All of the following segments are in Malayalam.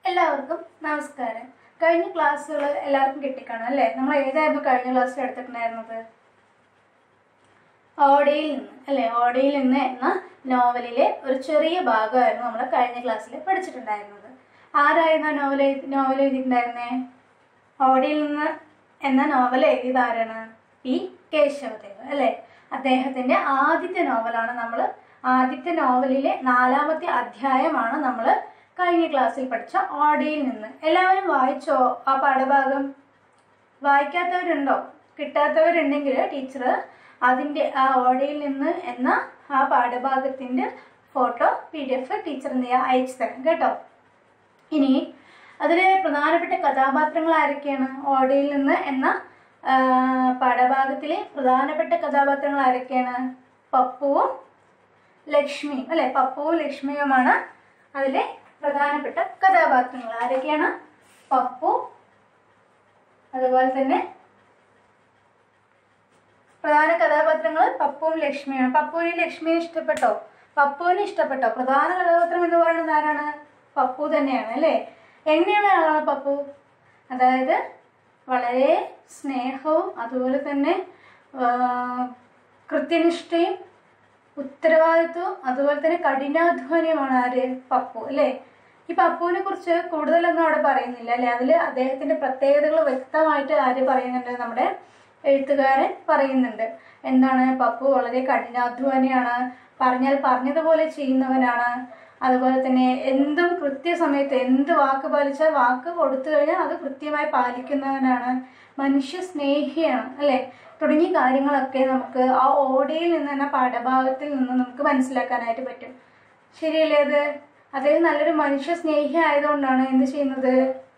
എല്ലാവർക്കും നമസ്കാരം. കഴിഞ്ഞ ക്ലാസ്സുകൾ എല്ലാവർക്കും കിട്ടിക്കാണും അല്ലേ? നമ്മൾ ഏതായിരുന്നു കഴിഞ്ഞ ക്ലാസ്സിൽ എടുത്തിട്ടുണ്ടായിരുന്നത്? ഓടയിൽ നിന്ന് അല്ലേ? ഓടയിൽ നിന്ന് എന്ന നോവലിലെ ഒരു ചെറിയ ഭാഗമായിരുന്നു നമ്മൾ കഴിഞ്ഞ ക്ലാസ്സിൽ പഠിച്ചിട്ടുണ്ടായിരുന്നത്. ആരായിരുന്നു നോവൽ എഴുതിയിട്ടുണ്ടായിരുന്നേ? ഓടയിൽ നിന്ന് എന്ന നോവൽ എഴുതിയത് ആരാണ്? പി കേശവദേവ് അല്ലേ? അദ്ദേഹത്തിന്റെ ആദ്യത്തെ നോവലിലെ 4ാമത്തെ അധ്യായമാണ് നമ്മൾ കഴിഞ്ഞ ക്ലാസ്സിൽ പഠിച്ച ഓടയിൽ നിന്ന്. എല്ലാവരും വായിച്ചോ ആ പാഠഭാഗം? വായിക്കാത്തവരുണ്ടോ? കിട്ടാത്തവരുണ്ടെങ്കിൽ ടീച്ചർ അതിൻ്റെ ആ ഓടയിൽ നിന്ന് എന്ന ആ പാഠഭാഗത്തിൻ്റെ ഫോട്ടോ PDF ടീച്ചർ എന്ത് ചെയ്യുക അയച്ചു തരാം കേട്ടോ. ഇനി അതിലെ പ്രധാനപ്പെട്ട കഥാപാത്രങ്ങൾ ആരൊക്കെയാണ്? ഓടയിൽ നിന്ന് എന്ന പാഠഭാഗത്തിലെ പ്രധാനപ്പെട്ട കഥാപാത്രങ്ങൾ ആരൊക്കെയാണ്? പപ്പുവും ലക്ഷ്മിയും അല്ലെ? പപ്പുവും ലക്ഷ്മിയുമാണ് അതിലെ പ്രധാനപ്പെട്ട കഥാപാത്രങ്ങൾ. ആരൊക്കെയാണ്? പപ്പു, അതുപോലെ തന്നെ പ്രധാന കഥാപാത്രങ്ങൾ പപ്പുവും ലക്ഷ്മിയാണ്. പപ്പുവിനെ ലക്ഷ്മിയെ ഇഷ്ടപ്പെട്ടോ? പപ്പുവിനെ ഇഷ്ടപ്പെട്ടോ? പ്രധാന കഥാപാത്രം എന്ന് പറയുന്നത് ആരാണ്? പപ്പു തന്നെയാണ് അല്ലേ? എങ്ങനെയുള്ള ആളാണ് പപ്പു? അതായത് വളരെ സ്നേഹവും അതുപോലെ തന്നെ കൃത്യനിഷ്ഠയും ഉത്തരവാദിത്വവും അതുപോലെ തന്നെ കഠിനാധ്വാനിയുമാണ് ആര്? പപ്പു അല്ലേ? ഈ പപ്പുവിനെ കുറിച്ച് കൂടുതലൊന്നും അവിടെ പറയുന്നില്ല അല്ലെ? അതിൽ അദ്ദേഹത്തിന്റെ പ്രത്യേകതകൾ വ്യക്തമായിട്ട് ആര് പറയുന്നുണ്ട്? നമ്മുടെ എഴുത്തുകാരൻ പറയുന്നുണ്ട്. എന്താണ്? പപ്പു വളരെ കഠിനാധ്വാനിയാണ്, പറഞ്ഞതുപോലെ ചെയ്യുന്നവനാണ്, അതുപോലെ തന്നെ എന്തും കൃത്യസമയത്ത് എന്ത് വാക്ക് പാലിച്ചാൽ വാക്ക് കൊടുത്തു കഴിഞ്ഞാൽ അത് കൃത്യമായി പാലിക്കുന്നവനാണ്, മനുഷ്യ സ്നേഹിയാണ് അല്ലെ? തുടങ്ങിയ കാര്യങ്ങളൊക്കെ നമുക്ക് ആ ഓടയിൽ നിന്ന് എന്ന പാഠഭാഗത്തിൽ നിന്ന് നമുക്ക് മനസ്സിലാക്കാനായിട്ട് പറ്റും. ശരിയല്ലേ? അദ്ദേഹം നല്ലൊരു മനുഷ്യ സ്നേഹി ആയതുകൊണ്ടാണ് എന്ത് ചെയ്യുന്നത്?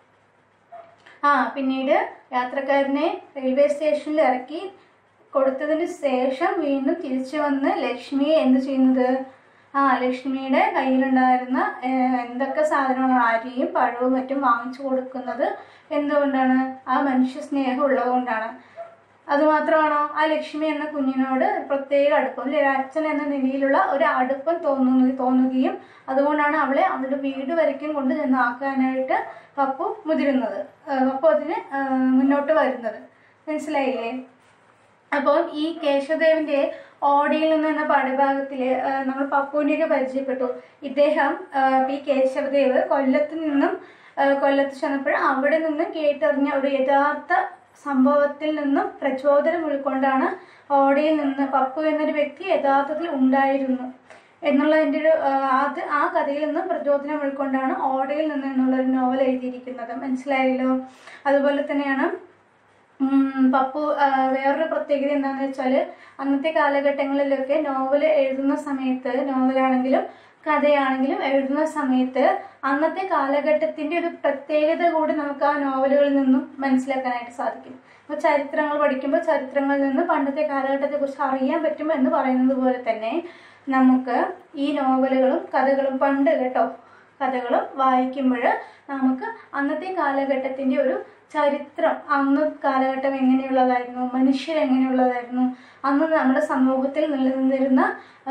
പിന്നീട് യാത്രക്കാരനെ റെയിൽവേ സ്റ്റേഷനിൽ ഇറക്കി കൊടുത്തതിന് ശേഷം വീണ്ടും തിരിച്ചു വന്ന് ലക്ഷ്മിയെ എന്ത് ചെയ്യുന്നത്? ലക്ഷ്മിയുടെ കയ്യിലുണ്ടായിരുന്ന എന്തൊക്കെ സാധനങ്ങളാണ്, അരിയും പഴവും മറ്റും വാങ്ങിച്ചു കൊടുക്കുന്നത് എന്തുകൊണ്ടാണ്? ആ മനുഷ്യ സ്നേഹം ഉള്ളതുകൊണ്ടാണ്. അതുമാത്രമാണോ? ആ ലക്ഷ്മി എന്ന കുഞ്ഞിനോട് പ്രത്യേക അടുപ്പം അല്ലെ? അച്ഛൻ എന്ന നിലയിലുള്ള ഒരു അടുപ്പം തോന്നുകയും അതുകൊണ്ടാണ് അവളെ അവളുടെ വീട് വരയ്ക്കും കൊണ്ട് ചെന്നാക്കാനായിട്ട് പപ്പു മുതിരുന്നത്, പപ്പു അതിന് മുന്നോട്ട് വരുന്നത്. മനസ്സിലായില്ലേ? അപ്പോൾ ഈ കേശവദേവിന്റെ ഓടയിൽ നിന്ന് എന്ന പാഠഭാഗത്തില് നമ്മൾ പപ്പുവിനെയൊക്കെ പരിചയപ്പെട്ടു. ഇദ്ദേഹം പി കേശവദേവ് കൊല്ലത്ത് ചെന്നപ്പോൾ അവിടെ നിന്നും കേട്ടറിഞ്ഞ ഒരു യഥാർത്ഥ സംഭവത്തിൽ നിന്നും പ്രചോദനം ഉൾക്കൊണ്ടാണ് ഓടയിൽ നിന്ന് പപ്പു എന്നൊരു വ്യക്തി യഥാർത്ഥത്തിൽ ഉണ്ടായിരുന്നു എന്നുള്ളതിൻ്റെ ആ കഥയിൽ നിന്നും പ്രചോദനം ഉൾക്കൊണ്ടാണ് ഓടയിൽ നിന്ന് എന്നുള്ളൊരു നോവൽ എഴുതിയിരിക്കുന്നത്. മനസ്സിലായല്ലോ? അതുപോലെ തന്നെയാണ് പപ്പു വേറൊരു പ്രത്യേകത എന്താണെന്ന് വെച്ചാൽ, അന്നത്തെ കാലഘട്ടങ്ങളിലൊക്കെ നോവൽ എഴുതുന്ന സമയത്ത്, നോവലാണെങ്കിലും കഥയാണെങ്കിലും എഴുതുന്ന സമയത്ത് അന്നത്തെ കാലഘട്ടത്തിന്റെ ഒരു പ്രത്യേകത കൂടി നമുക്ക് ആ നോവലുകളിൽ നിന്നും മനസ്സിലാക്കാനായിട്ട് സാധിക്കും. അപ്പോൾ ചരിത്രങ്ങൾ പഠിക്കുമ്പോൾ ചരിത്രങ്ങളിൽ നിന്ന് പണ്ടത്തെ കാലഘട്ടത്തെ കുറിച്ച് അറിയാൻ പറ്റും എന്ന് പറയുന്നത് പോലെ തന്നെ നമുക്ക് ഈ നോവലുകളും കഥകളും കഥകളും വായിക്കുമ്പോൾ നമുക്ക് അന്നത്തെ കാലഘട്ടത്തിന്റെ ഒരു ചരിത്രം, അന്ന് കാലഘട്ടം എങ്ങനെയുള്ളതായിരുന്നു, മനുഷ്യർ എങ്ങനെയുള്ളതായിരുന്നു, അന്ന് നമ്മുടെ സമൂഹത്തിൽ നിലനിന്നിരുന്ന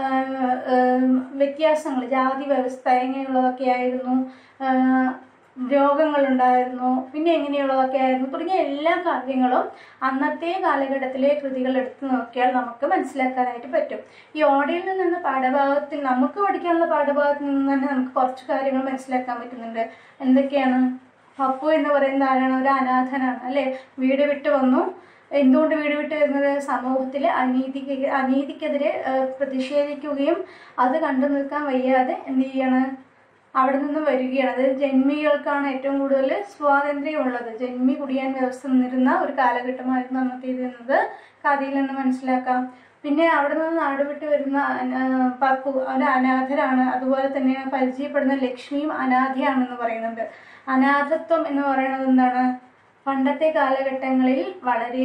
വ്യത്യാസങ്ങൾ, ജാതി വ്യവസ്ഥ എങ്ങനെയുള്ളതൊക്കെ ആയിരുന്നു, രോഗങ്ങളുണ്ടായിരുന്നു, പിന്നെ എങ്ങനെയുള്ളതൊക്കെ ആയിരുന്നു തുടങ്ങിയ എല്ലാ കാര്യങ്ങളും അന്നത്തെ കാലഘട്ടത്തിലെ കൃതികൾ എടുത്തു നോക്കിയാൽ നമുക്ക് മനസ്സിലാക്കാനായിട്ട് പറ്റും. ഈ ഓടയിൽ നിന്ന പാഠഭാഗത്തിൽ നമുക്ക് പഠിക്കാനുള്ള പാഠഭാഗത്തിൽ നിന്ന് തന്നെ നമുക്ക് കുറച്ച് കാര്യങ്ങൾ മനസ്സിലാക്കാൻ പറ്റുന്നുണ്ട്. എന്തൊക്കെയാണ്? പപ്പു എന്ന് പറയുന്നത് ആരാണ്? ഒരു അനാഥനാണ് അല്ലെ? വീട് വിട്ട് വന്നു. എന്തുകൊണ്ട് വീട് വിട്ട് വരുന്നത്? സമൂഹത്തിലെ അനീതിക്കെതിരെ പ്രതിഷേധിക്കുകയും അത് കണ്ടു നിൽക്കാൻ വയ്യാതെ എന്ത് ചെയ്യാണ്? അവിടെ നിന്ന് വരികയാണ്. അതായത് ജന്മികൾക്കാണ് ഏറ്റവും കൂടുതൽ സ്വാതന്ത്ര്യമുള്ളത്. ജന്മി കുടിയാൻ വ്യവസ്ഥ നിന്നിരുന്ന ഒരു കാലഘട്ടമായിരുന്നു അന്നത്തേത് കഥയിൽ നിന്ന് മനസ്സിലാക്കാം. പിന്നെ അവിടെ നിന്ന് നാട് വിട്ട് വരുന്ന പപ്പു ഒരു അനാഥരാണ്. അതുപോലെ തന്നെ പരിചയപ്പെടുന്ന ലക്ഷ്മിയും അനാഥയാണെന്ന് പറയുന്നുണ്ട്. അനാഥത്വം എന്ന് പറയുന്നത് എന്താണ്? പണ്ടത്തെ കാലഘട്ടങ്ങളിൽ വളരെ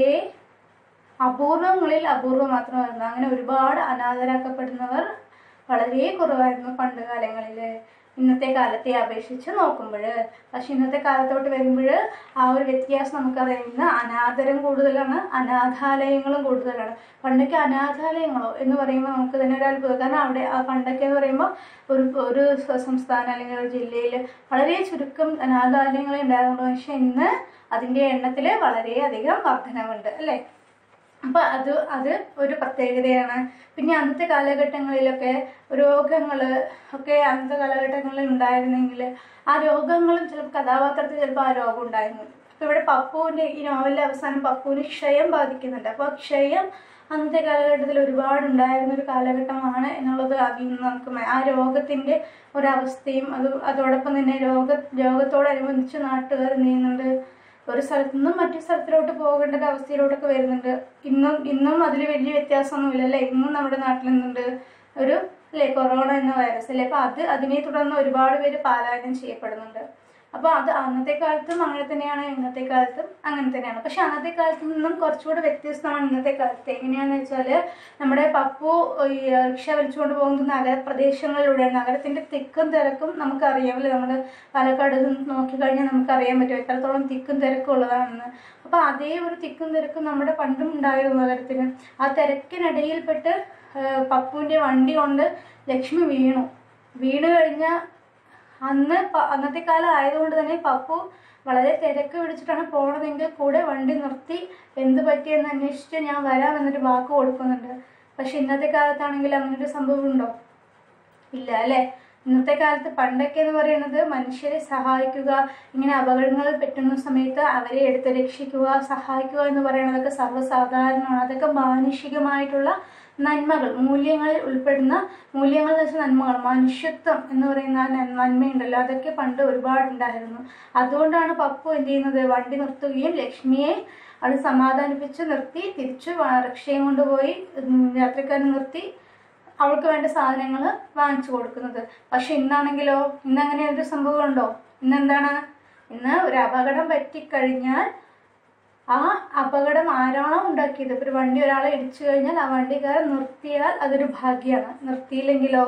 അപൂർവം മാത്രമായിരുന്നു. അങ്ങനെ ഒരുപാട് അനാഥരാക്കപ്പെടുന്നവർ വളരെ കുറവായിരുന്നു പണ്ട് കാലങ്ങളിൽ. ഇന്നത്തെ കാലത്തെ അപേക്ഷിച്ച് നോക്കുമ്പോൾ. പക്ഷെ ഇന്നത്തെ കാലത്തോട്ട് വരുമ്പോൾ ആ ഒരു വ്യത്യാസം നമുക്കറിയാം. ഇന്ന് അനാദരം കൂടുതലാണ്, അനാഥാലയങ്ങളും കൂടുതലാണ്. പണ്ടൊക്കെ അനാഥാലയങ്ങളോ എന്ന് പറയുമ്പോൾ നമുക്ക് തന്നെ ഒരു അത്ഭുതം. കാരണം അവിടെ പണ്ടൊക്കെ എന്ന് പറയുമ്പോൾ ഒരു സംസ്ഥാനം അല്ലെങ്കിൽ ഒരു ജില്ലയിൽ വളരെ ചുരുക്കം അനാഥാലയങ്ങളെ ഉണ്ടാകുന്നുള്ളൂ. പക്ഷെ ഇന്ന് അതിൻ്റെ എണ്ണത്തിൽ വളരെയധികം വർധനവുണ്ട് അല്ലേ. അപ്പം അത് ഒരു പ്രത്യേകതയാണ്. പിന്നെ അന്നത്തെ കാലഘട്ടങ്ങളിലൊക്കെ രോഗങ്ങൾ ഒക്കെ അന്നത്തെ കാലഘട്ടങ്ങളിൽ ഉണ്ടായിരുന്നെങ്കിൽ ആ രോഗങ്ങളും ചിലപ്പോൾ കഥാപാത്രത്തിൽ ചിലപ്പോൾ ആ രോഗം ഉണ്ടായിരുന്നു. അപ്പോൾ ഇവിടെ പപ്പുവിൻ്റെ ഈ നോവലിൻ്റെ അവസാനം പപ്പുവിന് ക്ഷയം ബാധിക്കുന്നുണ്ട്. അപ്പോൾ ക്ഷയം അന്നത്തെ കാലഘട്ടത്തിൽ ഒരുപാടുണ്ടായിരുന്ന ഒരു കാലഘട്ടമാണ് എന്നുള്ളത് അതിൽ നിന്ന് നമുക്ക് ആ രോഗത്തിൻ്റെ ഒരവസ്ഥയും അതോടൊപ്പം തന്നെ രോഗത്തോടനുബന്ധിച്ച് നാട്ടുകാർ എന്ത് ചെയ്യുന്നുണ്ട്, ഒരു സ്ഥലത്തു നിന്നും മറ്റു സ്ഥലത്തിലോട്ട് പോകേണ്ട ഒരു അവസ്ഥയിലോട്ടൊക്കെ വരുന്നുണ്ട്. ഇന്നും അതിൽ വലിയ വ്യത്യാസമൊന്നുമില്ല അല്ലേ. ഇന്നും നമ്മുടെ നാട്ടിൽ നിന്നുണ്ട് ഒരു അല്ലേ കൊറോണ എന്ന വൈറസ് അല്ലേ. അപ്പോൾ അതിനെ തുടർന്ന് ഒരുപാട് പേര് പലായനം ചെയ്യപ്പെടുന്നുണ്ട്. അപ്പോൾ അത് അന്നത്തെ കാലത്തും അങ്ങനെ തന്നെയാണ്, ഇന്നത്തെ കാലത്തും അങ്ങനെ തന്നെയാണ്. പക്ഷെ അന്നത്തെ കാലത്ത് നിന്നും കുറച്ചുകൂടെ വ്യത്യസ്തമാണ് ഇന്നത്തെ കാലത്ത്. എങ്ങനെയാണെന്ന് വെച്ചാൽ നമ്മുടെ പപ്പു ഈ റിക്ഷ വലിച്ചുകൊണ്ട് പോകുന്ന നഗരപ്രദേശങ്ങളിലൂടെ, നഗരത്തിൻ്റെ തിക്കും തിരക്കും നമുക്കറിയാമല്ലോ. നമ്മൾ പാലക്കാട് നോക്കിക്കഴിഞ്ഞാൽ നമുക്കറിയാൻ പറ്റും എത്രത്തോളം തിക്കും തിരക്കും ഉള്ളതാണെന്ന്. അപ്പോൾ അതേ ഒരു തിക്കും തിരക്കും നമ്മുടെ പണ്ടും ഉണ്ടായിരുന്നു നഗരത്തിന്. ആ തിരക്കിനിടയിൽപ്പെട്ട് പപ്പുവിൻ്റെ വണ്ടി കൊണ്ട് ലക്ഷ്മി വീണ് കഴിഞ്ഞാൽ അന്നത്തെ കാലം ആയതുകൊണ്ട് തന്നെ പപ്പു വളരെ തിരക്ക് പിടിച്ചിട്ടാണ് പോണതെങ്കിൽ കൂടെ വണ്ടി നിർത്തി എന്ത് പറ്റിയെന്ന് അന്വേഷിച്ച് ഞാൻ വരാമെന്നൊരു വാക്ക് കൊടുക്കുന്നുണ്ട്. പക്ഷെ ഇന്നത്തെ കാലത്താണെങ്കിൽ അങ്ങനൊരു സംഭവം ഉണ്ടോ? ഇല്ല അല്ലേ. ഇന്നത്തെ കാലത്ത് പണ്ടൊക്കെ എന്ന് പറയുന്നത് മനുഷ്യരെ സഹായിക്കുക, ഇങ്ങനെ അപകടങ്ങളിൽ പറ്റുന്ന സമയത്ത് അവരെ എടുത്ത് രക്ഷിക്കുക, സഹായിക്കുക എന്ന് പറയുന്നതൊക്കെ സർവ്വസാധാരണമാണ്. അതൊക്കെ മാനുഷികമായിട്ടുള്ള നന്മകൾ, മൂല്യങ്ങളിൽ ഉൾപ്പെടുന്ന മൂല്യങ്ങൾ എന്ന് വെച്ചാൽ നന്മകൾ, മനുഷ്യത്വം എന്ന് പറയുന്ന നന്മയുണ്ടല്ലോ, അതൊക്കെ പണ്ട് ഒരുപാടുണ്ടായിരുന്നു. അതുകൊണ്ടാണ് പപ്പു എന്ത് ചെയ്യുന്നത്, വണ്ടി നിർത്തുകയും ലക്ഷ്മിയെ അത് സമാധാനിപ്പിച്ച് നിർത്തി തിരിച്ചു റിക്ഷയും കൊണ്ടുപോയി യാത്രക്കാരൻ നിർത്തി അവൾക്ക് വേണ്ട സാധനങ്ങൾ വാങ്ങിച്ചു കൊടുക്കുന്നത്. പക്ഷെ ഇന്നാണെങ്കിലോ, ഇന്നങ്ങനെ ഒരു സംഭവം ഉണ്ടോ? ഇന്നെന്താണ്, ഇന്ന് ഒരു അപകടം പറ്റിക്കഴിഞ്ഞാൽ ആ അപകടം ആരാണോ ഉണ്ടാക്കിയത്, ഇപ്പോൾ ഒരു വണ്ടി ഒരാളെ ഇടിച്ചു കഴിഞ്ഞാൽ ആ വണ്ടിക്കാരൻ നിർത്തിയാൽ അതൊരു ഭാഗ്യമാണ്, നിർത്തിയില്ലെങ്കിലോ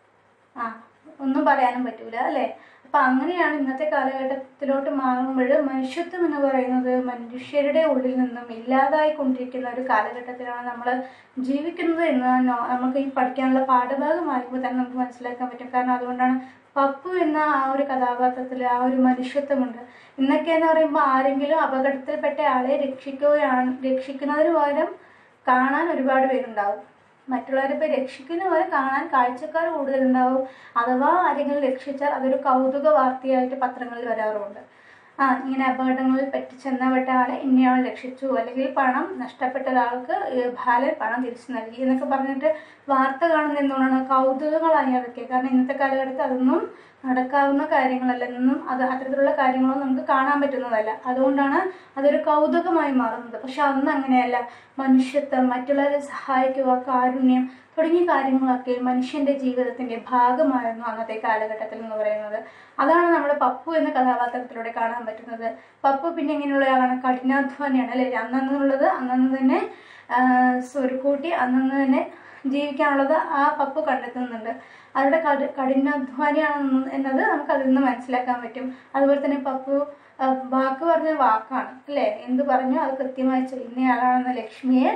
ഒന്നും പറയാനും പറ്റൂല അല്ലേ. അപ്പം അങ്ങനെയാണ് ഇന്നത്തെ കാലഘട്ടത്തിലോട്ട് മാറുമ്പോൾ മനുഷ്യത്വം എന്ന് പറയുന്നത് മനുഷ്യരുടെ ഉള്ളിൽ നിന്നും ഇല്ലാതായിക്കൊണ്ടിരിക്കുന്ന ഒരു കാലഘട്ടത്തിലാണ് നമ്മൾ ജീവിക്കുന്നത് എന്ന് നമുക്ക് ഈ പഠിക്കാനുള്ള പാഠഭാഗമാകുമ്പോൾ തന്നെ നമുക്ക് മനസ്സിലാക്കാൻ പറ്റും. കാരണം അതുകൊണ്ടാണ് പപ്പു എന്ന ആ ഒരു കഥാപാത്രത്തിൽ ആ ഒരു മനുഷ്യത്വമുണ്ട്. ഇന്നൊക്കെ എന്ന് പറയുമ്പോൾ ആരെങ്കിലും അപകടത്തിൽപ്പെട്ട ആളെ രക്ഷിക്കുന്നതിന് പകരം കാണാൻ ഒരുപാട് പേരുണ്ടാവും. മറ്റുള്ളവരെ ഇപ്പോൾ രക്ഷിക്കുന്ന പോലെ കാണാൻ കാഴ്ചക്കാർ കൂടുതലുണ്ടാവും. അഥവാ ആരെങ്കിലും രക്ഷിച്ചാൽ അതൊരു കൗതുക വാർത്തയായിട്ട് പത്രങ്ങളിൽ വരാറുമുണ്ട്. ഇങ്ങനെ അപകടങ്ങളിൽ പറ്റിച്ചെന്നപ്പെട്ട ആളെ ഇന്നയാൾ രക്ഷിച്ചു, അല്ലെങ്കിൽ പണം നഷ്ടപ്പെട്ട ഒരാൾക്ക് ബാലൻ പണം തിരിച്ചു നൽകി എന്നൊക്കെ പറഞ്ഞിട്ട് വാർത്ത കാണുന്ന എന്തുകൊണ്ടാണ്, കൗതുകങ്ങളായി അതൊക്കെ. കാരണം ഇന്നത്തെ കാലഘട്ടത്തിൽ അതൊന്നും നടക്കാവുന്ന കാര്യങ്ങളല്ല, എന്നും അത്തരത്തിലുള്ള കാര്യങ്ങളൊന്നും നമുക്ക് കാണാൻ പറ്റുന്നതല്ല. അതുകൊണ്ടാണ് അതൊരു കൗതുകമായി മാറുന്നത്. പക്ഷെ അന്ന് അങ്ങനെയല്ല. മനുഷ്യത്വം, മറ്റുള്ളവരെ സഹായിക്കുക, കാരുണ്യം തുടങ്ങിയ കാര്യങ്ങളൊക്കെ മനുഷ്യൻ്റെ ജീവിതത്തിൻ്റെ ഭാഗമായിരുന്നു അന്നത്തെ കാലഘട്ടത്തിൽ എന്ന് പറയുന്നത്. അതാണ് നമ്മുടെ പപ്പു എന്ന കഥാപാത്രത്തിലൂടെ കാണാൻ പറ്റുന്നത്. പപ്പു പിന്നെ ഇങ്ങനെയുള്ള ആളാണ്, കഠിനാധ്വാനിയാണ് അല്ലേ. അന്നുള്ളത് അന്നു തന്നെ സ്വരുക്കൂട്ടി അന്നു തന്നെ ജീവിക്കാനുള്ളത് ആ പപ്പു കണ്ടെത്തുന്നുണ്ട്. അവരുടെ കഠിനാധ്വാനിയാണ് എന്നത് നമുക്ക് അതിൽ നിന്ന് മനസ്സിലാക്കാൻ പറ്റും. അതുപോലെ തന്നെ പപ്പു വാക്ക് പറഞ്ഞ വാക്കാണ് അല്ലേ. എന്ത് പറഞ്ഞു അത് കൃത്യമായി ചെയ്യുന്നയാളാണെന്ന് ലക്ഷ്മിയെ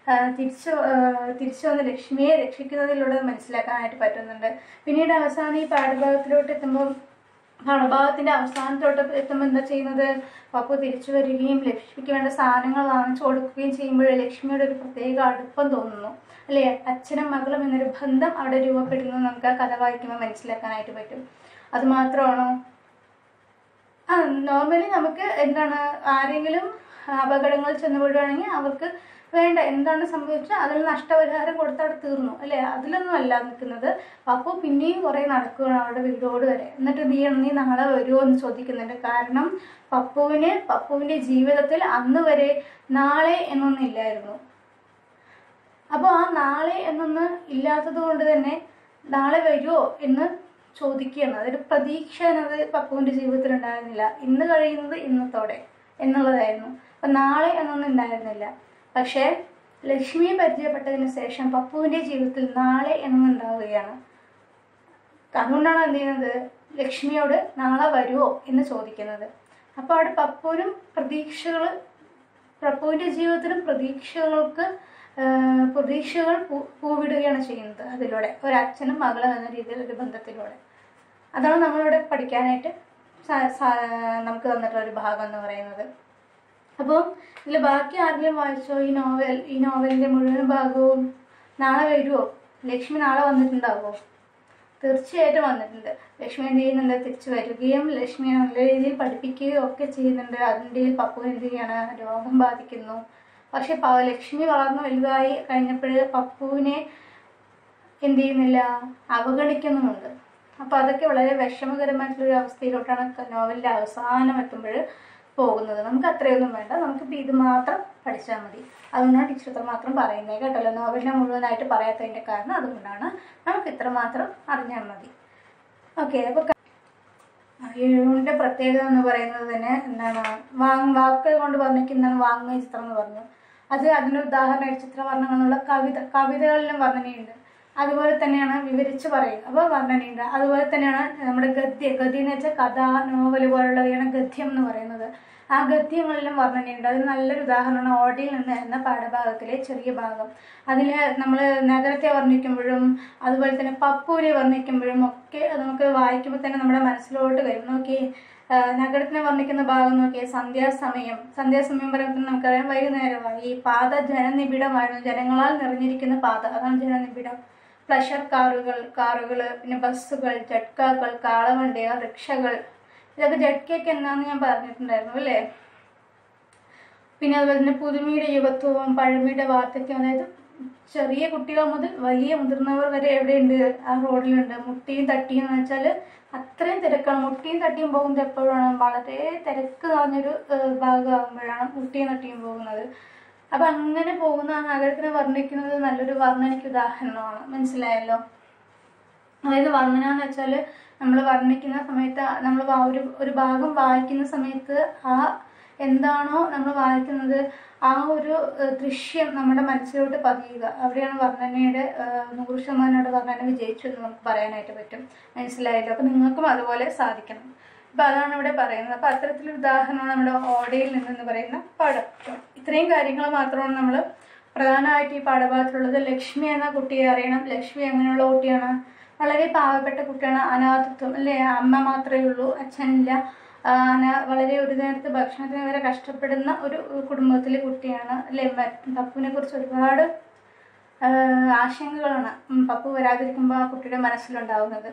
തിരിച്ചു വന്ന് ലക്ഷ്മിയെ രക്ഷിക്കുന്നതിലൂടെ മനസ്സിലാക്കാനായിട്ട് പറ്റുന്നുണ്ട്. പിന്നീട് അവസാനം ഈ പാഠഭാഗത്തിലോട്ട് എത്തുമ്പോൾ, പാഠഭാഗത്തിൻ്റെ അവസാനത്തോട്ട് എത്തുമ്പോൾ എന്താ ചെയ്യുന്നത്, പപ്പു തിരിച്ചു വരികയും ലക്ഷ്മിക്ക് വേണ്ട സാധനങ്ങൾ വാങ്ങിച്ചു കൊടുക്കുകയും ചെയ്യുമ്പോൾ ലക്ഷ്മിയുടെ ഒരു പ്രത്യേക അടുപ്പം തോന്നുന്നു അല്ലേ. അച്ഛനും മകളും എന്നൊരു ബന്ധം അവിടെ രൂപപ്പെടുന്നത് നമുക്ക് ആ കഥ വായിക്കുമ്പോൾ മനസ്സിലാക്കാനായിട്ട് പറ്റും. അതുമാത്രമാണോ? നോർമലി നമുക്ക് എന്താണ്, ആരെങ്കിലും അപകടങ്ങൾ ചെന്ന് വീഴുകയാണെങ്കിൽ അവർക്ക് വേണ്ട എന്താണ് സംഭവിച്ചാൽ അതിൽ നഷ്ടപരിഹാരം കൊടുത്ത് അവിടെ തീർന്നു അല്ലേ. അതിലൊന്നും അല്ല നിൽക്കുന്നത്. പപ്പു പിന്നെയും കുറേ നടക്കുകയാണ് അവരുടെ വീടോട് വരെ. എന്നിട്ട് നീ നാളെ വരുമോ എന്ന് ചോദിക്കുന്നുണ്ട്. കാരണം പപ്പുവിൻ്റെ ജീവിതത്തിൽ അന്ന് വരെ നാളെ എന്നൊന്നില്ലായിരുന്നു. അപ്പോൾ ആ നാളെ എന്നൊന്ന് ഇല്ലാത്തത് കൊണ്ട് തന്നെ നാളെ വരുമോ എന്ന് ചോദിക്കുകയാണ്. അതൊരു പ്രതീക്ഷ എന്നത് പപ്പുവിൻ്റെ ജീവിതത്തിൽ ഉണ്ടായിരുന്നില്ല. ഇന്ന് കഴിയുന്നത് ഇന്നത്തോടെ എന്നുള്ളതായിരുന്നു. അപ്പം നാളെ എന്നൊന്നും ഉണ്ടായിരുന്നില്ല. പക്ഷേ ലക്ഷ്മിയെ പരിചയപ്പെട്ടതിന് ശേഷം പപ്പുവിൻ്റെ ജീവിതത്തിൽ നാളെ എന്നൊന്നുണ്ടാവുകയാണ്. അതുകൊണ്ടാണ് എന്ത് ചെയ്യുന്നത്, ലക്ഷ്മിയോട് നാളെ വരുമോ എന്ന് ചോദിക്കുന്നത്. അപ്പോൾ അവിടെ പപ്പുവിൻ്റെ ജീവിതത്തിലും പ്രതീക്ഷകൾ പൂവിടുകയാണ് ചെയ്യുന്നത്. അതിലൂടെ ഒരച്ഛനും മകളും എന്ന രീതിയിൽ ഒരു ബന്ധത്തിലൂടെ. അതാണ് നമ്മളിവിടെ പഠിക്കാനായിട്ട് നമുക്ക് തന്നിട്ടുള്ള ഒരു ഭാഗം എന്ന് പറയുന്നത്. അപ്പോൾ ഇതിൽ ബാക്കി ആരെങ്കിലും വായിച്ചോ ഈ നോവലിൻ്റെ മുഴുവൻ ഭാഗവും? നാളെ വരുമോ? ലക്ഷ്മി നാളെ വന്നിട്ടുണ്ടാവുമോ? തീർച്ചയായിട്ടും വന്നിട്ടുണ്ട്. ലക്ഷ്മി എന്ത് ചെയ്യുന്നുണ്ട്? തിരിച്ചു വരികയും ലക്ഷ്മിയെ നല്ല രീതിയിൽ പഠിപ്പിക്കുകയും ഒക്കെ ചെയ്യുന്നുണ്ട്. അതിൻ്റെ പപ്പുവിന് എന്ത് ചെയ്യാണ്? രോഗം ബാധിക്കുന്നു. പക്ഷെ ലക്ഷ്മി വളർന്നു വലുതായി കഴിഞ്ഞപ്പോൾ പപ്പുവിനെ എന്ത് ചെയ്യുന്നില്ല? അവഗണിക്കുന്നുമുണ്ട്. അപ്പോൾ അതൊക്കെ വളരെ വിഷമകരമായിട്ടുള്ളൊരു അവസ്ഥയിലോട്ടാണ് നോവലിൻ്റെ അവസാനം എത്തുമ്പോൾ പോകുന്നത്. നമുക്ക് അത്രയൊന്നും വേണ്ട, നമുക്കിപ്പോൾ ഇത് മാത്രം പഠിച്ചാൽ മതി. അതുകൊണ്ടാണ് ടീച്ചർ ഇത്ര മാത്രം പറയുന്നത് കേട്ടല്ലോ. നോവലിനെ മുഴുവനായിട്ട് പറയാത്തതിൻ്റെ കാരണം അതുകൊണ്ടാണ്. നമുക്ക് ഇത്ര മാത്രം അറിഞ്ഞാൽ മതി. ഓക്കെ. അപ്പോൾ യൂണിൻ്റെ പ്രത്യേകത എന്ന് പറയുന്നത് തന്നെ എന്താണ്? വാക്കുകൾ കൊണ്ട് വർണ്ണിക്കുന്നതാണ് വാങ്മയ ചിത്രം എന്ന് പറഞ്ഞു. അതിൻ്റെ ഉദാഹരണമായിട്ട് ചിത്രവർണ്ണങ്ങൾ എന്നുള്ള കവിതകളിലും വർണ്ണനയുണ്ട്. അതുപോലെ തന്നെയാണ് വിവരിച്ച് പറയുന്നത്. അപ്പോൾ വർണ്ണനയുണ്ട്. അതുപോലെ തന്നെയാണ് നമ്മുടെ ഗദ്യം എന്ന് വെച്ചാൽ കഥ, നോവൽ പോലുള്ളവയാണ് ഗദ്യം എന്ന് പറയുന്നത്. ആ ഗദ്യങ്ങളിലും വർണ്ണനയുണ്ട്. അതിന് നല്ലൊരു ഉദാഹരണമാണ് ഓടിയിൽ നിന്ന് എന്ന പാഠഭാഗത്തിലെ ചെറിയ ഭാഗം. അതിൽ നമ്മൾ നഗരത്തെ വർണ്ണിക്കുമ്പോഴും അതുപോലെ തന്നെ പപ്പുവിനെ വർണ്ണിക്കുമ്പോഴും ഒക്കെ നമുക്ക് വായിക്കുമ്പോൾ തന്നെ നമ്മുടെ മനസ്സിലോട്ട് വരും. നോക്കി, നഗരത്തിനെ വർണ്ണിക്കുന്ന ഭാഗം നോക്കിയാൽ സന്ധ്യാസമയം പറയുമ്പോൾ നമുക്കറിയാം വൈകുന്നേരമായി. ഈ പാത ജനനിബിഡമായിരുന്നു. ജനങ്ങളാൽ നിറഞ്ഞിരിക്കുന്ന പാത, അതാണ് ജനനിബിഡം. പ്ലഷർ കാറുകൾ, പിന്നെ ബസ്സുകൾ, ജട്കാകൾ, കാളവണ്ടികൾ, റിക്ഷകൾ. ഇതൊക്കെ ജട്കയൊക്കെ എന്താണെന്ന് ഞാൻ പറഞ്ഞിട്ടുണ്ടായിരുന്നു അല്ലേ. പിന്നെ അതുപോലെ തന്നെ പുതുമയുടെ യുവത്വവും പഴമയുടെ വാർദ്ധക്യം. അതായത് ചെറിയ കുട്ടികൾ മുതൽ വലിയ മുതിർന്നവർ വരെ എവിടെയുണ്ട്? ആ റോഡിലുണ്ട്. മുട്ടിയും തട്ടിയും എന്ന് വെച്ചാൽ അത്രയും തിരക്കാണ്. മുട്ടിയും തട്ടിയും പോകുന്നത് എപ്പോഴാണ്? വളരെ തിരക്ക് നിറഞ്ഞൊരു ഭാഗമാകുമ്പോഴാണ് മുട്ടിയും തട്ടിയും പോകുന്നത്. അപ്പം അങ്ങനെ പോകുന്ന ആ നഗരത്തിനെ വർണ്ണിക്കുന്നത് നല്ലൊരു വർണ്ണനയ്ക്ക് ഉദാഹരണമാണ്. മനസ്സിലായല്ലോ? അതായത് വർണ്ണന എന്ന് വെച്ചാൽ നമ്മൾ വർണ്ണിക്കുന്ന സമയത്ത് നമ്മൾ ഒരു ഭാഗം വായിക്കുന്ന സമയത്ത് ആ എന്താണോ നമ്മൾ വായിക്കുന്നത് ആ ഒരു ദൃശ്യം നമ്മുടെ മനസ്സിലോട്ട് പതിയുക. അവിടെയാണ് വർണ്ണനയുടെ 100% വർണ്ണന വിജയിച്ചു എന്ന് നമുക്ക് പറയാനായിട്ട് പറ്റും. മനസ്സിലായല്ലോ? അപ്പം നിങ്ങൾക്കും അതുപോലെ സാധിക്കണം. അപ്പം അതാണ് ഇവിടെ പറയുന്നത്. അപ്പം അത്തരത്തിലൊരു ഉദാഹരണമാണ് നമ്മുടെ ഓടയിൽ നിന്നെന്ന് പറയുന്ന പാഠം. ഇത്രയും കാര്യങ്ങൾ മാത്രമാണ് നമ്മൾ പ്രധാനമായിട്ട് ഈ പാഠഭാഗത്തിലുള്ളത്. ലക്ഷ്മി എന്ന കുട്ടിയെ അറിയണം. ലക്ഷ്മി എങ്ങനെയുള്ള കുട്ടിയാണ്? വളരെ പാവപ്പെട്ട കുട്ടിയാണ്. അനാഥത്വം അല്ലേ? അമ്മ മാത്രമേ ഉള്ളൂ, അച്ഛനില്ല. വളരെ ഒരു നേരത്തെ ഭക്ഷണത്തിന് വരെ കഷ്ടപ്പെടുന്ന ഒരു കുടുംബത്തിലെ കുട്ടിയാണ് അല്ലേ. പപ്പുവിനെ കുറിച്ച് ഒരുപാട് ആശങ്കകളാണ് പപ്പു വരാതിരിക്കുമ്പോൾ ആ കുട്ടിയുടെ മനസ്സിലുണ്ടാവുന്നത്.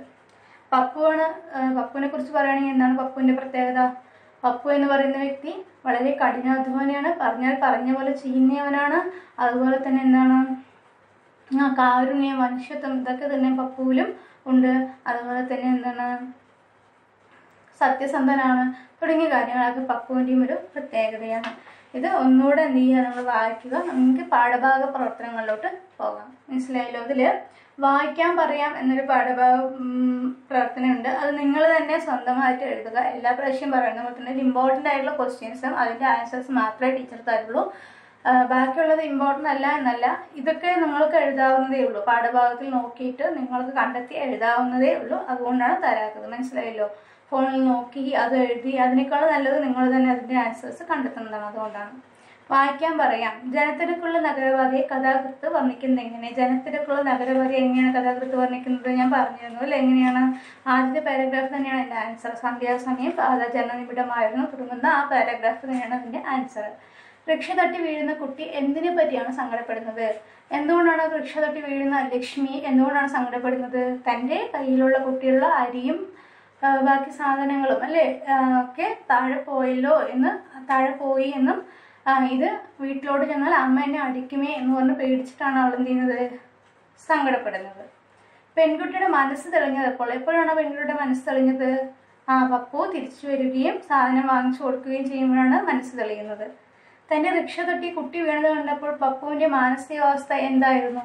പപ്പുവിനെ കുറിച്ച് പറയുകയാണെങ്കിൽ എന്താണ് പപ്പുവിൻ്റെ പ്രത്യേകത? പപ്പു എന്ന് പറയുന്ന വ്യക്തി വളരെ കഠിനാധ്വാനിയാണ്. പറഞ്ഞാൽ പറഞ്ഞ പോലെ ചെയ്യുന്നവനാണ്. അതുപോലെ തന്നെ എന്താണ് കാരുണ്യം, മനുഷ്യത്വം, ഇതൊക്കെ തന്നെ പപ്പുവിലും ഉണ്ട്. അതുപോലെ തന്നെ എന്താണ് സത്യസന്ധനാണ് തുടങ്ങിയ കാര്യങ്ങളൊക്കെ പപ്പുവിൻ്റെയും ഒരു പ്രത്യേകതയാണ്. ഇത് ഒന്നുകൂടെ എന്ത് ചെയ്യുക? നമ്മൾ വായിക്കുക. നമുക്ക് പാഠഭാഗ പ്രവർത്തനങ്ങളിലോട്ട് പോകാം. മനസ്സിലായല്ലോ? ഇതിൽ വായിക്കാൻ പറയാം എന്നൊരു പ്രവർത്തനമുണ്ട്. അത് നിങ്ങൾ തന്നെ സ്വന്തമായിട്ട് എഴുതുക. എല്ലാ പ്രാവശ്യം പറയുന്ന പോലെ തന്നെ ഇമ്പോർട്ടൻ്റ് ആയിട്ടുള്ള ക്വസ്റ്റ്യൻസും അതിൻ്റെ ആൻസേഴ്സ് മാത്രമേ ടീച്ചർ തരുള്ളൂ. ബാക്കിയുള്ളത് ഇമ്പോർട്ടൻ്റ് അല്ല എന്നല്ല. ഇതൊക്കെ നിങ്ങൾക്ക് എഴുതാവുന്നതേ ഉള്ളൂ. പാഠഭാഗത്തിൽ നോക്കിയിട്ട് നിങ്ങൾക്ക് കണ്ടെത്തി എഴുതാവുന്നതേ ഉള്ളൂ. അതുകൊണ്ടാണ് തരാത്തത്. മനസ്സിലായല്ലോ? ഫോണിൽ നോക്കി അത് എഴുതി അതിനേക്കാൾ നല്ലത് നിങ്ങൾ തന്നെ അതിൻ്റെ ആൻസേഴ്സ് കണ്ടെത്തുന്നതാണ്. അതുകൊണ്ടാണ് വായിക്കാൻ പറയാം. ജനത്തിരക്കുള്ള നഗരവാദിയെ കഥാകൃത്ത് വർണ്ണിക്കുന്നത് എങ്ങനെ? ജനത്തിരക്കുള്ള നഗരവാദിയെ എങ്ങനെയാണ് കഥാകൃത്ത് വർണ്ണിക്കുന്നത്? ഞാൻ പറഞ്ഞിരുന്നു അല്ലേ? എങ്ങനെയാണ്? ആദ്യത്തെ പാരഗ്രാഫ് തന്നെയാണ് എൻ്റെ ആൻസർ. സന്ധ്യാസമയം പാത ജനനിബിഡമായിരുന്നു തുടങ്ങുന്ന ആ പാരഗ്രാഫ് തന്നെയാണ് അതിൻ്റെ ആൻസർ. വൃക്ഷ തട്ടി വീഴുന്ന കുട്ടി എന്തിനെ പറ്റിയാണ് സങ്കടപ്പെടുന്നത്? എന്തുകൊണ്ടാണ് വൃക്ഷ തട്ടി വീഴുന്ന ലക്ഷ്മി എന്തുകൊണ്ടാണ് സങ്കടപ്പെടുന്നത്? തൻ്റെ കയ്യിലുള്ള കുട്ടിയുള്ള അരിയും ബാക്കി സാധനങ്ങളും അല്ലേ ഒക്കെ താഴെ പോയി എന്നും ഇത് വീട്ടിലോട്ട് ചെന്നാൽ അമ്മ എന്നെ അടിക്കുമേ എന്ന് പറഞ്ഞ് പേടിച്ചിട്ടാണ് അവൾ എന്ത് ചെയ്യുന്നത്? സങ്കടപ്പെടുന്നത്. പെൺകുട്ടിയുടെ മനസ്സ് തെളിഞ്ഞത് എപ്പോഴാണ് പെൺകുട്ടിയുടെ മനസ്സ് തെളിഞ്ഞത്? പപ്പു തിരിച്ചു വരികയും സാധനം വാങ്ങിച്ചു കൊടുക്കുകയും ചെയ്യുമ്പോഴാണ് മനസ്സ് തെളിയുന്നത്. തൻ്റെ റിക്ഷ തട്ടി കുട്ടി വീണത് കണ്ടപ്പോൾ പപ്പുവിൻ്റെ മാനസികാവസ്ഥ എന്തായിരുന്നു?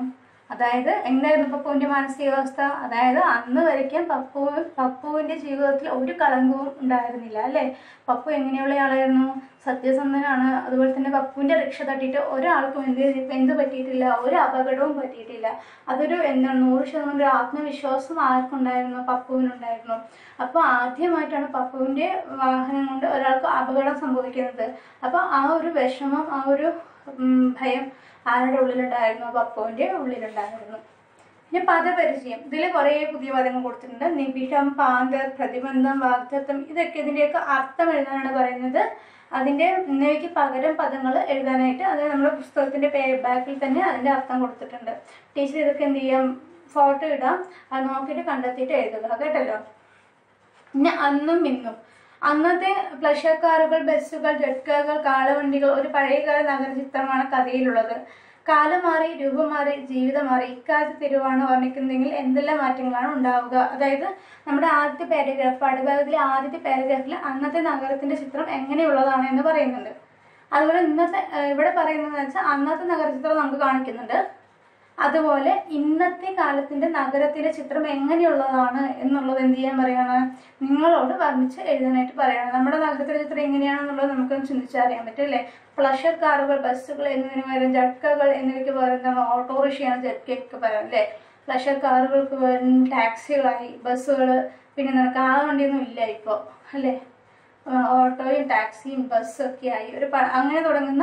അതായത് എന്തായിരുന്നു പപ്പുവിന്റെ മാനസികാവസ്ഥ? അതായത് അന്ന് വരയ്ക്കാൻ പപ്പുവിന്റെ ജീവിതത്തിൽ ഒരു കളങ്കവും ഉണ്ടായിരുന്നില്ല അല്ലെ. പപ്പു എങ്ങനെയുള്ള ആളായിരുന്നു? സത്യസന്ധനാണ്. അതുപോലെ തന്നെ പപ്പുവിന്റെ രക്ഷ തട്ടിയിട്ട് ഒരാൾക്കും എന്ത് പറ്റിയിട്ടില്ല, ഒരു അപകടവും പറ്റിയിട്ടില്ല. അതൊരു എന്താണ് 100% ഒരു ആത്മവിശ്വാസം ആർക്കുണ്ടായിരുന്നു? പപ്പുവിനുണ്ടായിരുന്നു. അപ്പൊ ആദ്യമായിട്ടാണ് പപ്പുവിന്റെ വാഹനം കൊണ്ട് ഒരാൾക്ക് അപകടം സംഭവിക്കുന്നത്. അപ്പൊ ആ ഒരു വിഷമം, ആ ഒരു ഭയം ആരുടെ ഉള്ളിലുണ്ടായിരുന്നു? പപ്പുവിന്റെ ഉള്ളിലുണ്ടായിരുന്നു. പിന്നെ പദപരിചയം, ഇതിൽ കുറെ പുതിയ പദങ്ങൾ കൊടുത്തിട്ടുണ്ട്. നിബിഡം, പാന്തർ, പ്രതിബന്ധം, വാഗ്ദത്തം, ഇതൊക്കെ ഇതിന്റെയൊക്കെ അർത്ഥം എഴുതാനാണ് പറയുന്നത്. അതിന്റെ ഇന്നേക്ക് പകരം പദങ്ങൾ എഴുതാനായിട്ട് അത് നമ്മുടെ പുസ്തകത്തിന്റെ ബാക്കിൽ തന്നെ അതിന്റെ അർത്ഥം കൊടുത്തിട്ടുണ്ട്. ടീച്ചർ ഇതൊക്കെ എന്ത് ചെയ്യാം? ഫോട്ടോ ഇടാം, അത് നോക്കിയിട്ട് കണ്ടെത്തിയിട്ട് എഴുതുക കേട്ടല്ലോ. പിന്നെ അന്നും ഇന്നും, അന്നത്തെ പ്ലഷർ കാറുകൾ, ബസ്സുകൾ, ജട്കകൾ, കാളവണ്ടികൾ ഒരു പഴയകാല നഗരചിത്രമാണ് കഥയിലുള്ളത്. കാലം മാറി, രൂപം മാറി, ജീവിതം മാറി. ഇക്കാലത്ത് തെരുവാണ് വർണ്ണിക്കുന്നതെങ്കിൽ എന്തെല്ലാം മാറ്റങ്ങളാണ് ഉണ്ടാവുക? അതായത് നമ്മുടെ ആദ്യത്തെ പാരഗ്രാഫ്, പാഠഭാഗത്തിലെ ആദ്യത്തെ പാരഗ്രാഫിൽ അന്നത്തെ നഗരത്തിന്റെ ചിത്രം എങ്ങനെയുള്ളതാണ് എന്ന് പറയുന്നുണ്ട്. അതുപോലെ ഇന്നത്തെ ഇവിടെ പറയുന്നതെന്ന് വെച്ചാൽ അന്നത്തെ നഗരചിത്രം നമുക്ക് കാണിക്കുന്നുണ്ട്. അതുപോലെ ഇന്നത്തെ കാലത്തിന്റെ നഗരത്തിലെ ചിത്രം എങ്ങനെയുള്ളതാണ് എന്നുള്ളത് എന്ത് ചെയ്യാൻ പറയാണ്? നിങ്ങളോട് വർണ്ണിച്ച് എഴുതാനായിട്ട് പറയണം. നമ്മുടെ നഗരത്തിലെ ചിത്രം എങ്ങനെയാണെന്നുള്ളത് നമുക്കൊന്ന് ചിന്തിച്ചറിയാൻ പറ്റും അല്ലേ. പ്ലഷർ കാറുകൾ, ബസ്സുകൾ എന്നിവന് പകരം ജട്കകൾ എന്നിവയ്ക്ക് പകരം ഓട്ടോറിക്ഷയാണ് ജട്കൊക്കെ പറയാം അല്ലേ. പ്ലഷർ കാറുകൾക്ക് പകരം ടാക്സികളായി, ബസ്സുകൾ, പിന്നെ കാളവണ്ടിയൊന്നും ഇല്ല ഇപ്പോൾ അല്ലേ. ഓട്ടോയും ടാക്സിയും ബസ്സും ഒക്കെ ആയി അങ്ങനെ തുടങ്ങുന്ന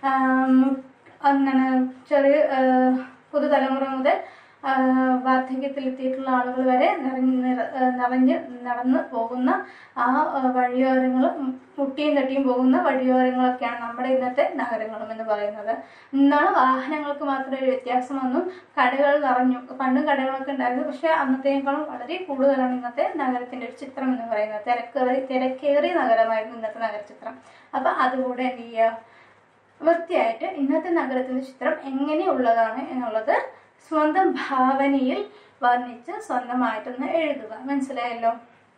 എന്താണ് ചെറിയ പുതുതലമുറ മുതൽ വാർദ്ധക്യത്തിലെത്തിയിട്ടുള്ള ആളുകൾ വരെ നിറഞ്ഞ് നടന്ന് പോകുന്ന ആ വഴിയോരങ്ങളും മുട്ടിയും തട്ടിയും പോകുന്ന വഴിയോരങ്ങളൊക്കെയാണ് നമ്മുടെ ഇന്നത്തെ നഗരങ്ങളും എന്ന് പറയുന്നത്. ഇന്നാണ് വാഹനങ്ങൾക്ക് മാത്രമേ വ്യത്യാസം വന്നു. കടകൾ നിറഞ്ഞു. പണ്ടും കടകളൊക്കെ ഉണ്ടായിരുന്നു, പക്ഷെ അന്നത്തേക്കാളും വളരെ കൂടുതലാണ് ഇന്നത്തെ നഗരത്തിന്റെ ഒരു ചിത്രം എന്ന് പറയുന്നത്. തിരക്കേറിയ നഗരമായിരുന്നു ഇന്നത്തെ നഗരചിത്രം. അപ്പൊ അതുകൂടെ എന്ത് ചെയ്യുക? വൃത്തിയായിട്ട് ഇന്നത്തെ നഗരത്തിന്റെ ചിത്രം എങ്ങനെയുള്ളതാണ് എന്നുള്ളത് സ്വന്തം ഭാവനയിൽ വർണ്ണിച്ച് സ്വന്തമായിട്ടൊന്ന് എഴുതുക. മനസ്സിലായല്ലോ.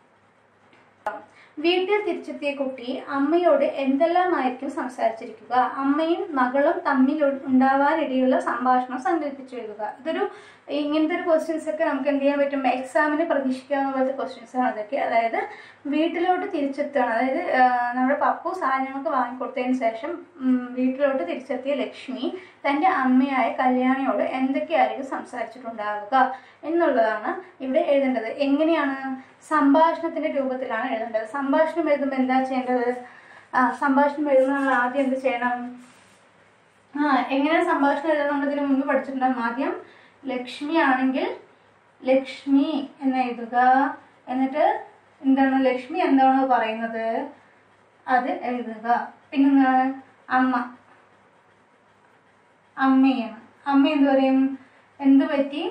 വീട്ടിൽ തിരിച്ചെത്തിയ കുട്ടി അമ്മയോട് എന്തെല്ലാമായിരിക്കും സംസാരിച്ചിരിക്കുക? അമ്മയും മകളും തമ്മിൽ ഉണ്ടാവാനിടയുള്ള സംഭാഷണം സങ്കല്പിച്ചു എഴുതുക. ഇങ്ങനത്തെ ഒരു ക്വസ്റ്റ്യൻസ് ഒക്കെ നമുക്ക് എന്ത് ചെയ്യാൻ പറ്റും? എക്സാമിന് പ്രതീക്ഷിക്കാവുന്ന പോലത്തെ ക്വസ്റ്റ്യൻസ് ആണ് അതൊക്കെ. അതായത് വീട്ടിലോട്ട് തിരിച്ചെത്തുകയാണ്. അതായത് നമ്മുടെ പപ്പു സാധനങ്ങൾക്ക് വാങ്ങിക്കൊടുത്തതിന് ശേഷം വീട്ടിലോട്ട് തിരിച്ചെത്തിയ ലക്ഷ്മി തൻ്റെ അമ്മയായ കല്യാണിയോട് എന്തൊക്കെയായിരിക്കും സംസാരിച്ചിട്ടുണ്ടാവുക എന്നുള്ളതാണ് ഇവിടെ എഴുതേണ്ടത്. എങ്ങനെയാണ്? സംഭാഷണത്തിന്റെ രൂപത്തിലാണ് എഴുതേണ്ടത്. സംഭാഷണം എഴുതുമ്പോൾ എന്താ ചെയ്യേണ്ടത്? സംഭാഷണം എഴുതുമ്പോൾ നമ്മൾ ആദ്യം എന്ത് ചെയ്യണം? എങ്ങനെയാണ് സംഭാഷണം എഴുതുന്നതിന് മുമ്പ് പഠിച്ചിട്ടുണ്ടാകും. ആദ്യം ലക്ഷ്മി ആണെങ്കിൽ ലക്ഷ്മി എന്ന് എഴുതുക. എന്നിട്ട് എന്താണ് ലക്ഷ്മി എന്താണോ പറയുന്നത് അത് എഴുതുക. പിന്നെ അമ്മയാണ്. അമ്മ എന്ത് പറയും? എന്ത് പറ്റി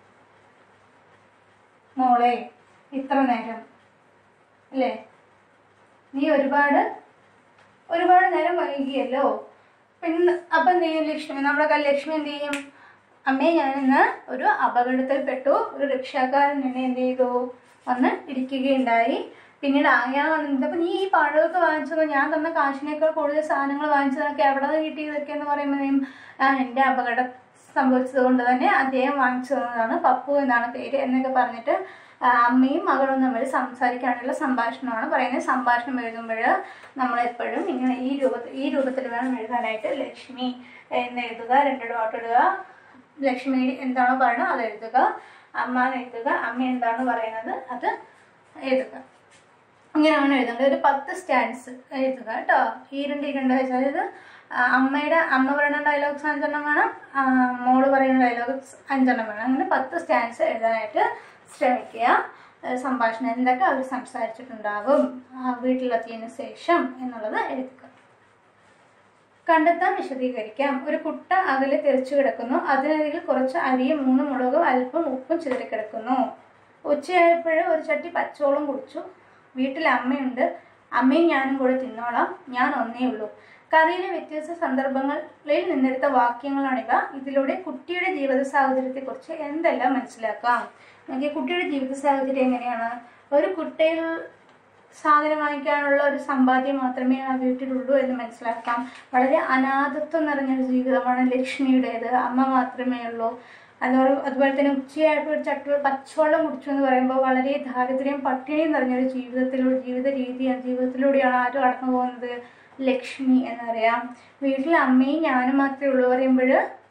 മോളെ ഇത്ര നേരം അല്ലേ? നീ ഒരുപാട് നേരം വൈകിയല്ലോ. അപ്പൊ നീ നമ്മുടെ ലക്ഷ്മി എന്ത് ചെയ്യും? അമ്മയെ ഞാനിന്ന് ഒരു അപകടത്തിൽപ്പെട്ടു. ഒരു റിക്ഷാക്കാരൻ എന്നെ എന്ത് ചെയ്തു? വന്ന് ഇടിക്കുകയുണ്ടായി. പിന്നീട് അയാൾ വന്നിട്ട് നീ ഈ പഴമൊക്കെ വാങ്ങിച്ചതോ? ഞാൻ തന്ന കാശിനേക്കാൾ കൂടുതൽ സാധനങ്ങൾ വാങ്ങിച്ചതൊക്കെ എവിടെ നിന്ന് കിട്ടിയതൊക്കെ എന്ന് പറയുമ്പോഴേയും എൻ്റെ അപകടം സംഭവിച്ചത് കൊണ്ട് തന്നെ അദ്ദേഹം വാങ്ങിച്ചു തന്നതാണ്, പപ്പു എന്നാണ് പേര് എന്നൊക്കെ പറഞ്ഞിട്ട് അമ്മയും മകളും തമ്മിൽ സംസാരിക്കാനുള്ള സംഭാഷണമാണ് പറയുന്നത്. സംഭാഷണം എഴുതുമ്പോൾ നമ്മളെപ്പോഴും ഇങ്ങനെ ഈ രൂപത്തിൽ വേണം എഴുതാനായിട്ട്. ലക്ഷ്മി എന്ന് എഴുതുക, 2 ഡോട്ട് ഇടുക. ലക്ഷ്മി എന്താണോ പറയുന്നത് അത് എഴുതുക. അമ്മ എഴുതുക, അമ്മ എന്താണ് പറയുന്നത് അത് എഴുതുക. ഇങ്ങനെയാണ് എഴുതേണ്ടത്. ഒരു 10 സ്റ്റാൻഡ്സ് എഴുതുക കേട്ടോ. ഈ രണ്ട് വെച്ചാൽ അതായത് അമ്മ പറയുന്ന ഡയലോഗ്സ് 5 വേണം, മോള് പറയുന്ന ഡയലോഗ്സ് 5 വേണം. അങ്ങനെ 10 സ്റ്റാൻഡ്സ് എഴുതാനായിട്ട് ശ്രമിക്കുക. സംഭാഷണം എന്തൊക്കെ അവർ സംസാരിച്ചിട്ടുണ്ടാവും വീട്ടിലെത്തിയതിനു ശേഷം എന്നുള്ളത് എഴുതുക. കണ്ടെത്താൻ വിശദീകരിക്കാം. ഒരു കുട്ട അകലെ തെറിച്ചു കിടക്കുന്നു. അതിനരികിൽ കുറച്ച് അരിയും 3 മുളകും അല്പം ഉപ്പും ചിതറിക്കിടക്കുന്നു. ഉച്ചയായപ്പോഴും ഒരു ചട്ടി പച്ചവെള്ളം കുടിച്ചു. വീട്ടിൽ അമ്മയുണ്ട്. അമ്മയും ഞാനും കൂടെ തിന്നോളാം. ഞാൻ ഒന്നേ ഉള്ളൂ. കഥയിലെ വ്യത്യസ്ത സന്ദർഭങ്ങളിൽ നിന്നെടുത്ത വാക്യങ്ങളാണിവ. ഇതിലൂടെ കുട്ടിയുടെ ജീവിത സാഹചര്യത്തെക്കുറിച്ച് എന്തെല്ലാം മനസ്സിലാക്കാം? കുട്ടിയുടെ ജീവിത സാഹചര്യം എങ്ങനെയാണ്? ഒരു കുട്ടിയിൽ സാധനം വാങ്ങിക്കാനുള്ള ഒരു സമ്പാദ്യം മാത്രമേ ആ വീട്ടിലുള്ളൂ എന്ന് മനസ്സിലാക്കാം. വളരെ അനാഥത്വം നിറഞ്ഞൊരു ജീവിതമാണ് ലക്ഷ്മിയുടേത്. അമ്മ മാത്രമേ ഉള്ളൂ. അതുപോലെ തന്നെ ഉച്ചയായപ്പോൾ ഒരു ചട്ടു പച്ചവെള്ളം കുടിച്ചു എന്ന് പറയുമ്പോൾ വളരെ ദാരിദ്ര്യം പട്ടിണിയും നിറഞ്ഞൊരു ജീവിത ജീവിതത്തിലൂടെയാണ് ആരും കടന്നു പോകുന്നത്, ലക്ഷ്മി എന്നറിയാം. വീട്ടിൽ അമ്മയും ഞാനും മാത്രമേ ഉള്ളൂ പറയുമ്പോൾ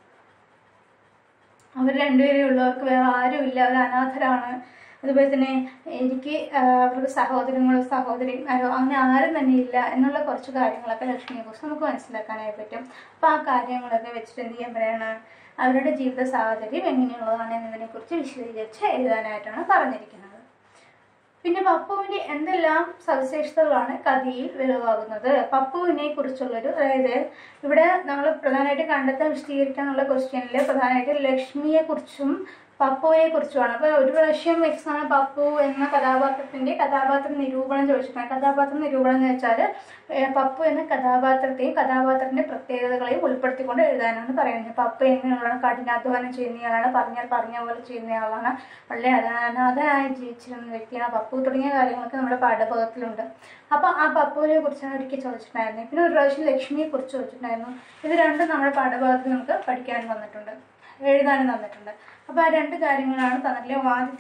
അവർ രണ്ടുപേരേ ഉള്ളൂ, അവർക്ക് വേറെ ആരുമില്ല, അവർ അനാഥരാണ്. അതുപോലെ തന്നെ എനിക്ക് അവർക്ക് സഹോദരി അങ്ങനെ ആരും തന്നെ ഇല്ല എന്നുള്ള കുറച്ച് കാര്യങ്ങളൊക്കെ ലക്ഷ്മിയെക്കുറിച്ച് നമുക്ക് മനസ്സിലാക്കാനായി പറ്റും. അപ്പോൾ ആ കാര്യങ്ങളൊക്കെ വെച്ചിട്ട് എന്ത് ചെയ്യാൻ പറയാണ്, അവരുടെ ജീവിത സാഹചര്യം എങ്ങനെയുള്ളതാണ് എന്നതിനെക്കുറിച്ച് വിശദീകരിച്ച് എഴുതാനായിട്ടാണ് പറഞ്ഞിരിക്കുന്നത്. പിന്നെ പപ്പുവിൻ്റെ എന്തെല്ലാം സവിശേഷതകളാണ് കഥയിൽ വെളിവാകുന്നത്. പപ്പുവിനെ കുറിച്ചുള്ളൊരു, അതായത് ഇവിടെ നമ്മൾ പ്രധാനമായിട്ട് കണ്ടെത്താൻ വിശദീകരിക്കാനുള്ള ക്വസ്റ്റ്യനിൽ പ്രധാനമായിട്ട് ലക്ഷ്മിയെക്കുറിച്ചും പപ്പുവിനെ കുറിച്ചുമാണ്. അപ്പോൾ ഒരു പ്രാവശ്യം എക്സാമിന് പപ്പു എന്ന കഥാപാത്ര നിരൂപണം ചോദിച്ചിട്ടുണ്ട്. കഥാപാത്ര നിരൂപണം എന്ന് വെച്ചാൽ പപ്പു എന്ന കഥാപാത്രത്തിന്റെ പ്രത്യേകതകളെയും ഉൾപ്പെടുത്തിക്കൊണ്ട് എഴുതാനാണ് പറയുന്നത്. പപ്പു എങ്ങനെയുള്ളതാണ്, കഠിനാധ്വാനം ചെയ്യുന്നയാളാണ്, പറഞ്ഞ പോലെ ചെയ്യുന്നയാളാണ്, വളരെ അനാഥനായി ജീവിച്ചിരുന്ന വ്യക്തിയാണ് പപ്പു തുടങ്ങിയ കാര്യങ്ങളൊക്കെ നമ്മുടെ പാഠഭാഗത്തിലുണ്ട്. അപ്പോൾ ആ പപ്പുവിനെ കുറിച്ചാണ് ഒരിക്കൽ ചോദിച്ചിട്ടുണ്ടായിരുന്നത്. പിന്നെ ഒരു പ്രാവശ്യം ലക്ഷ്മിയെ കുറിച്ച് ചോദിച്ചിട്ടുണ്ടായിരുന്നു. ഇത് രണ്ടും നമ്മുടെ പാഠഭാഗത്തിൽ നമുക്ക് പഠിക്കാനും തന്നിട്ടുണ്ട്, എഴുതാനും തന്നിട്ടുണ്ട്. അപ്പോൾ ആ രണ്ട് കാര്യങ്ങളാണ് തന്നിട്ടില്ല.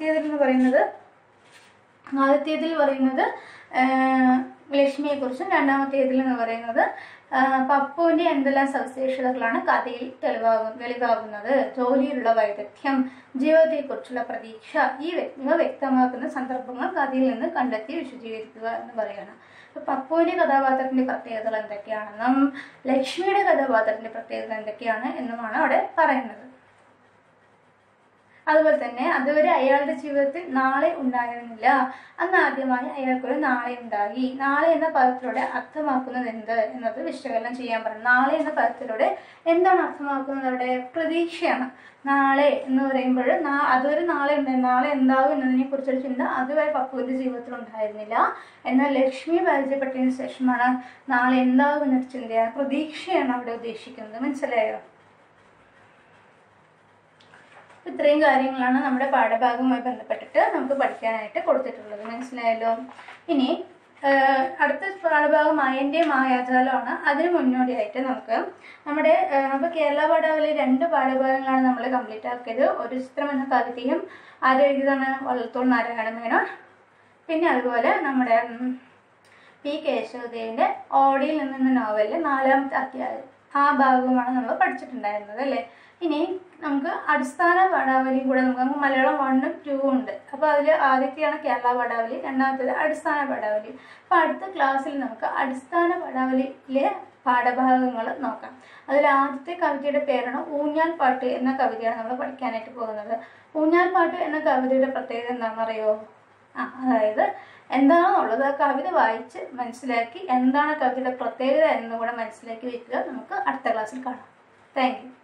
ആദ്യത്തേതിൽ പറയുന്നത് ലക്ഷ്മിയെക്കുറിച്ചും രണ്ടാമത്തേതിൽ എന്ന് പറയുന്നത് പപ്പുവിൻ്റെ എന്തെല്ലാം സവിശേഷതകളാണ് കഥയിൽ വെളിവാകുന്നത്, ജോലിയിലുള്ള വൈദഗ്ധ്യം, ജീവിതത്തെക്കുറിച്ചുള്ള പ്രതീക്ഷ, ഇവ വ്യക്തമാക്കുന്ന സന്ദർഭങ്ങൾ കഥയിൽ നിന്ന് കണ്ടെത്തി വിശദീകരിക്കുക എന്ന് പറയുകയാണ്. പപ്പുവിൻ്റെ കഥാപാത്രത്തിന്റെ പ്രത്യേകതകൾ എന്തൊക്കെയാണെന്നും ലക്ഷ്മിയുടെ കഥാപാത്രത്തിന്റെ പ്രത്യേകത എന്തൊക്കെയാണ് എന്നുമാണ് അവിടെ പറയുന്നത്. അതുപോലെ തന്നെ അതുവരെ അയാളുടെ ജീവിതത്തിൽ നാളെ ഉണ്ടായിരുന്നില്ല, അന്ന് ആദ്യമായി അയാൾക്കൊരു നാളെ ഉണ്ടായി. നാളെ എന്ന പദത്തിലൂടെ അർത്ഥമാക്കുന്നത് എന്ത് എന്നത് വിശകലനം ചെയ്യാൻ പറഞ്ഞു. നാളെ എന്ന പദത്തിലൂടെ എന്താണ് അർത്ഥമാക്കുന്നത്? അവിടെ പ്രതീക്ഷയാണ്. നാളെ എന്ന് പറയുമ്പോൾ അതുവരെ നാളെ എന്താവും എന്നതിനെ കുറിച്ചൊരു ചിന്ത അതുവരെ പപ്പുവിൻ്റെ ജീവിതത്തിൽ ഉണ്ടായിരുന്നില്ല. എന്നാൽ ലക്ഷ്മി പരിചയപ്പെട്ടതിന് ശേഷമാണ് നാളെ എന്താവും എന്നൊരു ചിന്തയാണ്, പ്രതീക്ഷയാണ് അവിടെ ഉദ്ദേശിക്കുന്നത്. മനസ്സിലായോ? ഇത്രയും കാര്യങ്ങളാണ് നമ്മുടെ പാഠഭാഗവുമായി ബന്ധപ്പെട്ടിട്ട് നമുക്ക് പഠിക്കാനായിട്ട് കൊടുത്തിട്ടുള്ളത്. മനസ്സിലായല്ലോ? ഇനി അടുത്ത പാഠഭാഗം മായൻ്റെ മായാജാലമാണ്. അതിന് മുന്നോടിയായിട്ട് നമുക്ക് അപ്പോൾ കേരള പാഠാവലി 2 പാഠഭാഗങ്ങളാണ് നമ്മൾ കംപ്ലീറ്റ് ആക്കിയത്. ഒരു ചിത്രം എന്ന കവിതയും ആരെഴുതിയതാണ്? വള്ളത്തോൾ നാരായണ മേനോൻ. പിന്നെ അതുപോലെ നമ്മുടെ പി കേശവദേവിൻ്റെ ഓടിയിൽ നിന്ന നോവലിലെ 4ാമത്തെ അധ്യായം, ആ ഭാഗവുമാണ് നമ്മൾ പഠിച്ചിട്ടുണ്ടായിരുന്നത് അല്ലേ. ഇനി നമുക്ക് അടിസ്ഥാന പാഠാവലിയും കൂടെ നമുക്ക് മലയാളം 1 ഉം 2 ഉണ്ട്. അപ്പോൾ അതിൽ ആദ്യത്തെയാണ് കേരള പാഠാവലി, രണ്ടാമത്തേത് അടിസ്ഥാന പാഠാവലി. അപ്പോൾ അടുത്ത ക്ലാസ്സിൽ നമുക്ക് അടിസ്ഥാന പാഠാവലിയിലെ പാഠഭാഗങ്ങൾ നോക്കാം. അതിൽ ആദ്യത്തെ കവിതയുടെ പേരാണ് ഊഞ്ഞാൽ പാട്ട് എന്ന കവിതയാണ് നമ്മൾ പഠിക്കാനായിട്ട് പോകുന്നത്. ഊഞ്ഞാൽ പാട്ട് എന്ന കവിതയുടെ പ്രത്യേകത എന്താണെന്നറിയോ? അതായത് എന്താണെന്നുള്ളത് ആ കവിത വായിച്ച് മനസ്സിലാക്കി എന്താണ് കവിതയുടെ പ്രത്യേകത എന്നും കൂടെ മനസ്സിലാക്കി വെക്കുക. നമുക്ക് അടുത്ത ക്ലാസ്സിൽ കാണാം. Thank U.